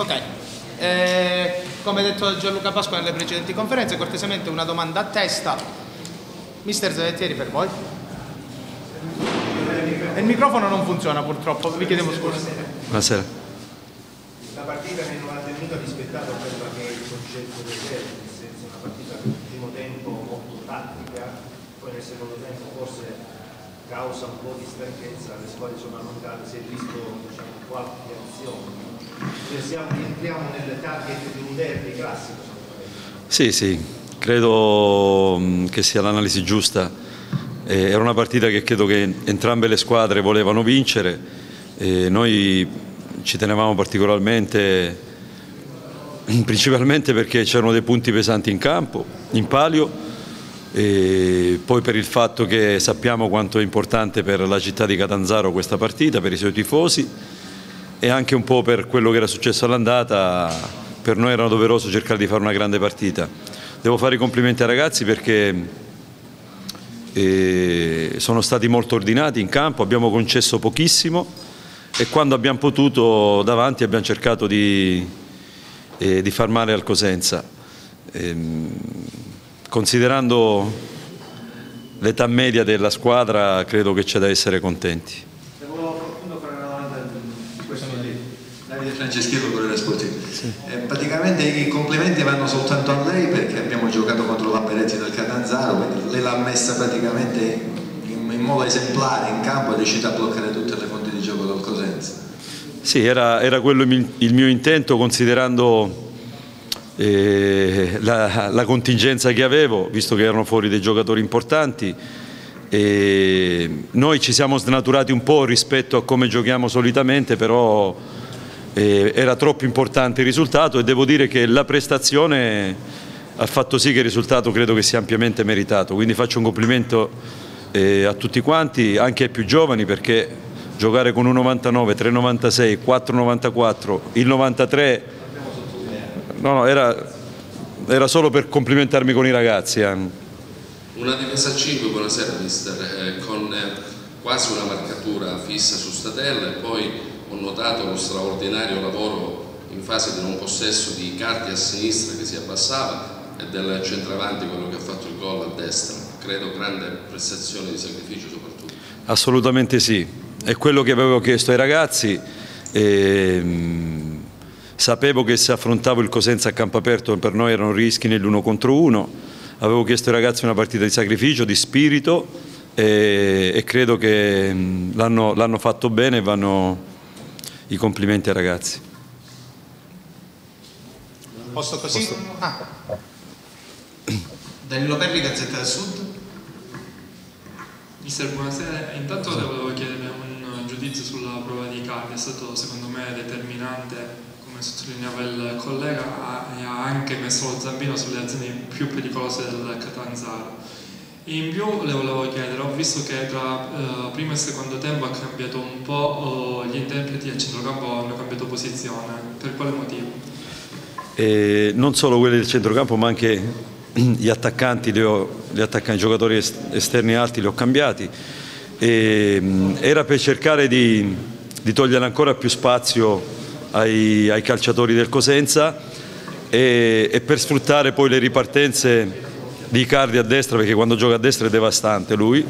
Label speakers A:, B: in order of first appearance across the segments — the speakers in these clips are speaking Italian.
A: Ok, come detto Gianluca Pasqua nelle precedenti conferenze, cortesemente una domanda a testa. Mister Zavettieri, per voi. Il microfono non funziona purtroppo, vi chiedevo scusa.
B: Buonasera.
C: La partita che non ha tenuto rispettato quello che è il concetto del derby, nel senso una partita nel primo tempo molto tattica, poi nel secondo tempo forse causa un po' di stanchezza, le squadre sono allungate, si è visto qualche azione. Entriamo nel target di un derby classico.
B: Sì, credo che sia l'analisi giusta. Era una partita che credo che entrambe le squadre volevano vincere. Noi ci tenevamo particolarmente, principalmente perché c'erano dei punti pesanti in campo, in palio, e poi per il fatto che sappiamo quanto è importante per la città di Catanzaro questa partita, per i suoi tifosi, e anche un po' per quello che era successo all'andata. Per noi era doveroso cercare di fare una grande partita. Devo fare i complimenti ai ragazzi perché sono stati molto ordinati in campo, abbiamo concesso pochissimo e quando abbiamo potuto davanti abbiamo cercato di far male al Cosenza. Considerando l'età media della squadra credo che c'è da essere contenti.
D: Davide Franceschino, Corriere Sportivo. Sì. Praticamente i complimenti vanno soltanto a lei perché abbiamo giocato contro la Beretti del Catanzaro, quindi lei l'ha messa praticamente in modo esemplare in campo, è riuscita a bloccare tutte le fonti di gioco del Cosenza.
B: Sì, era quello il mio intento, considerando la contingenza che avevo, visto che erano fuori dei giocatori importanti. Noi ci siamo snaturati un po' rispetto a come giochiamo solitamente, però era troppo importante il risultato e devo dire che la prestazione ha fatto sì che il risultato credo che sia ampiamente meritato, quindi faccio un complimento a tutti quanti, anche ai più giovani, perché giocare con 1,99, 3,96, 4,94, il 93, no, era solo per complimentarmi con i ragazzi.
E: Una difesa a 5, buonasera mister, con quasi una marcatura fissa su Statella e poi ho notato lo straordinario lavoro in fase di non possesso di Icardi a sinistra che si abbassava e del centravanti, quello che ha fatto il gol a destra. Credo grande prestazione di sacrificio soprattutto.
B: Assolutamente sì, è quello che avevo chiesto ai ragazzi. Sapevo che se affrontavo il Cosenza a campo aperto per noi erano rischi nell'1 contro 1. Avevo chiesto ai ragazzi una partita di sacrificio, di spirito e credo che l'hanno fatto bene e vanno i complimenti ai ragazzi.
A: Posso così? Danilo Perri, Gazzetta del Sud.
F: Mister, buonasera. Intanto volevo chiedere un giudizio sulla prova di Icardi. È stato secondo me determinante, come sottolineava il collega, e ha anche messo lo zampino sulle azioni più pericolose del Catanzaro. In più le volevo chiedere, ho visto che tra primo e secondo tempo ha cambiato un po', gli interpreti a centrocampo hanno cambiato posizione, per quale motivo?
B: Non solo quelli del centrocampo ma anche gli attaccanti, i giocatori esterni alti li ho cambiati. Era per cercare di togliere ancora più spazio ai calciatori del Cosenza e per sfruttare poi le ripartenze di Icardi a destra, perché quando gioca a destra è devastante lui.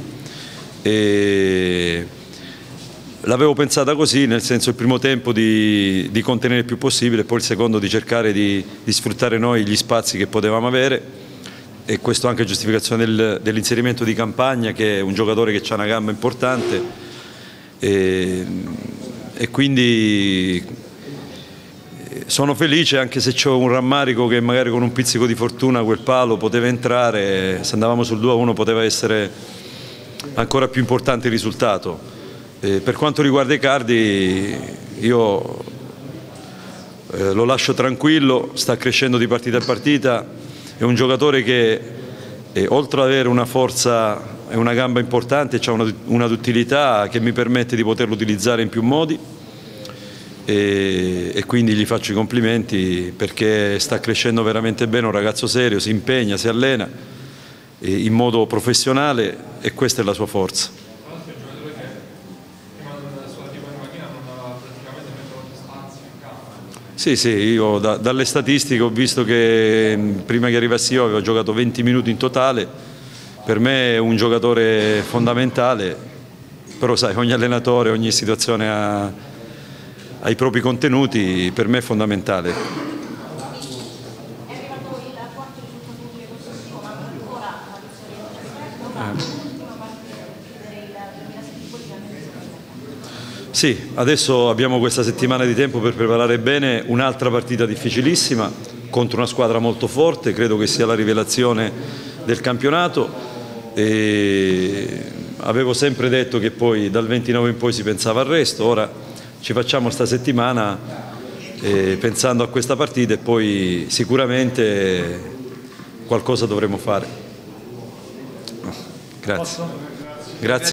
B: L'avevo pensata così, nel senso il primo tempo di contenere il più possibile, poi il secondo di cercare di sfruttare noi gli spazi che potevamo avere, e questo anche a giustificazione dell'inserimento di Campagna, che è un giocatore che ha una gamba importante, e quindi sono felice, anche se c'ho un rammarico che magari con un pizzico di fortuna quel palo poteva entrare, se andavamo sul 2-1 poteva essere ancora più importante il risultato. Per quanto riguarda Icardi, io lo lascio tranquillo, sta crescendo di partita a partita, è un giocatore che oltre ad avere una forza e una gamba importante ha una duttilità che mi permette di poterlo utilizzare in più modi. E quindi gli faccio i complimenti perché sta crescendo veramente bene, un ragazzo serio, si impegna, si allena in modo professionale e questa è la sua forza. Sì, io dalle statistiche ho visto che prima che arrivassi io avevo giocato 20 minuti in totale, per me è un giocatore fondamentale, però sai, ogni allenatore, ogni situazione ha i propri contenuti, per me è fondamentale. Sì, adesso abbiamo questa settimana di tempo per preparare bene un'altra partita difficilissima contro una squadra molto forte, credo che sia la rivelazione del campionato. E avevo sempre detto che poi dal 29 in poi si pensava al resto, ora ci facciamo sta settimana pensando a questa partita e poi sicuramente qualcosa dovremo fare. Grazie. Grazie.